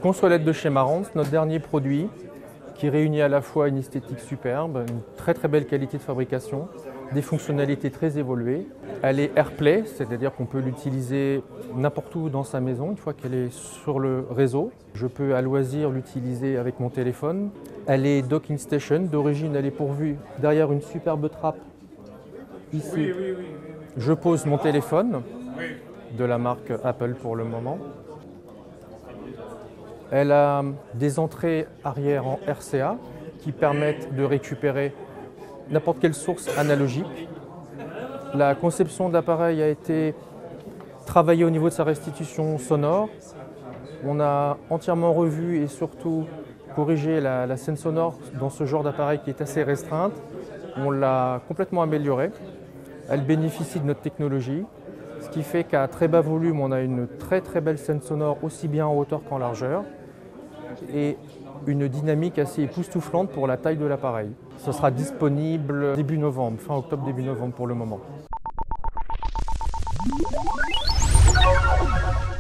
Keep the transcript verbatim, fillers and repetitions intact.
Consolette de chez Marantz, notre dernier produit qui réunit à la fois une esthétique superbe, une très très belle qualité de fabrication, des fonctionnalités très évoluées. Elle est AirPlay, c'est-à-dire qu'on peut l'utiliser n'importe où dans sa maison une fois qu'elle est sur le réseau. Je peux à loisir l'utiliser avec mon téléphone. Elle est docking station, d'origine elle est pourvue derrière une superbe trappe. Ici, je pose mon téléphone de la marque Apple pour le moment. Elle a des entrées arrière en R C A qui permettent de récupérer n'importe quelle source analogique. La conception de l'appareil a été travaillée au niveau de sa restitution sonore. On a entièrement revu et surtout corrigé la, la scène sonore dans ce genre d'appareil qui est assez restreinte. On l'a complètement améliorée. Elle bénéficie de notre technologie, ce qui fait qu'à très bas volume, on a une très très belle scène sonore aussi bien en hauteur qu'en largeur et une dynamique assez époustouflante pour la taille de l'appareil. Ce sera disponible début novembre, fin octobre, début novembre pour le moment.